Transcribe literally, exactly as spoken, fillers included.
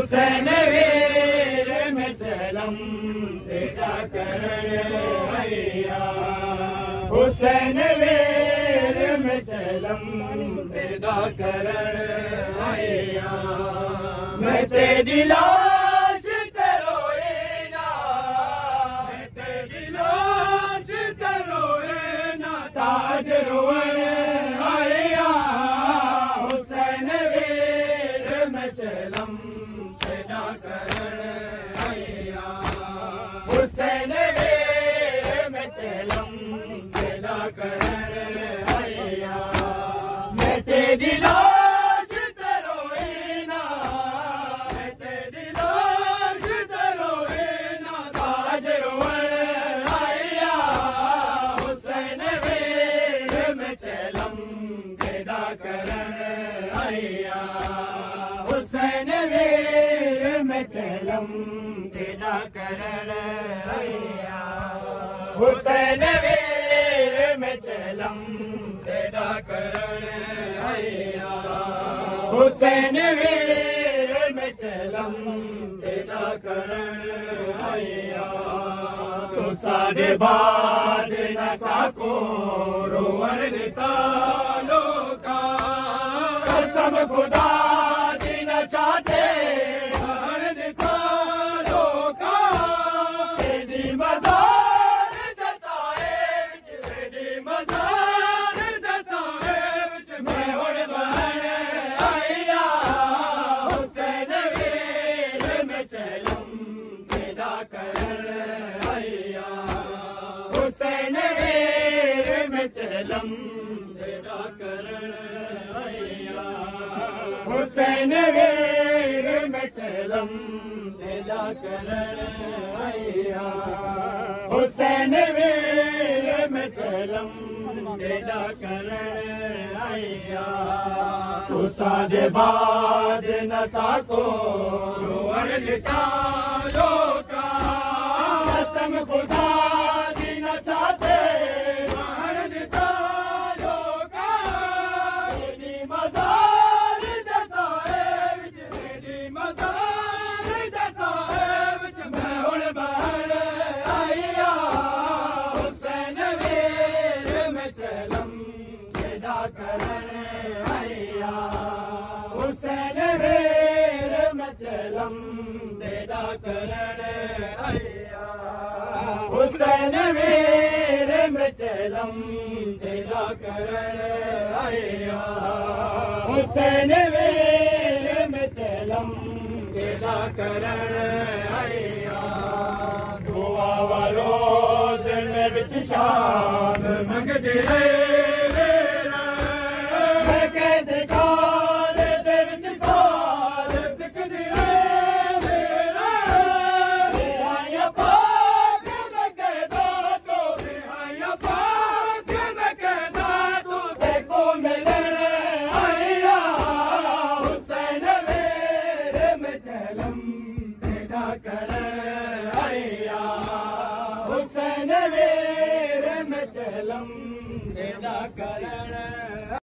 हुसैन वीर में चलम तेजा करण हैया हुसैन वीर में चलम तेजा करण हैया मैं तेरी लाश तरोए ना मैं तेरी लाश तरोए ना ताज रोवन हैया हुसैन वीर में चलम तेजा करण हैया हुसैन वीर में चलम तेजा करण हैया मैं तेरी लाश तरोए ना मैं तेरी लाश तरोए ना ताज रोवन हैया हुसैन वीर में चलम तेजा करण हैया हुसैन वीर में चलम तेजा करण हैया हुसैन वीर में चलम तेजा करण हैया हुसैन वीर में चलम तेजा करण हैया तो सारे बाद न साको रोवन तालो का कसम खुदा दी न चाहते हर तालो का तेरी मजार जताए तेरी मजार जताए मैं हुण बहन आया हुसैन वीर में चलम तेजा करण हैया हुसैन वीर में चलम तेजा करण हैया हुसैन वीर में चलम तेजा करण हैया हुसैन वीर में चलम तेजा करण हैया तू साजे बाद न साको रोवन तालो का कसम खुदा दी न चाहते हर तालो का तेरी मजार जताए तेरी मजार जताए मैं हुण बहन आया हुसैन वीर में चलम तेजा करण हैया हुसैन वीर में चलम तेजा करण हैया हुसैन वीर में चलम तेजा करण हैया हुसैन वीर में चलम तेजा करण हैया दुआ रोज में बिच शाम मंगदे मैं कैद कार दे विच साल सिकदी मेरा रिहाया पाक मैं कहदा तो रिहाया पाक मैं कहदा तो देखो मिलन आया हुसैन वीर में चलम तेजा करण